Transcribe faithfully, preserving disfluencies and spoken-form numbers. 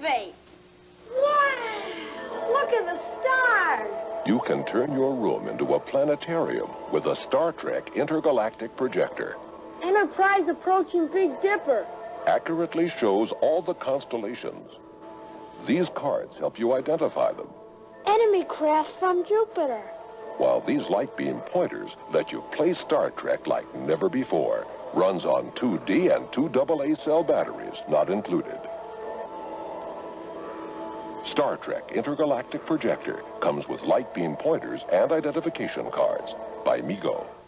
activate. Wow! Look at the stars. You can turn your room into a planetarium with a Star Trek Intergalactic Projector. Enterprise approaching Big Dipper. Accurately shows all the constellations. These cards help you identify them, Enemy craft from Jupiter. while these light beam pointers let you play Star Trek like never before. Runs on two D and two double A cell batteries, not included. Star Trek Intergalactic Projector comes with light beam pointers and identification cards by Mego.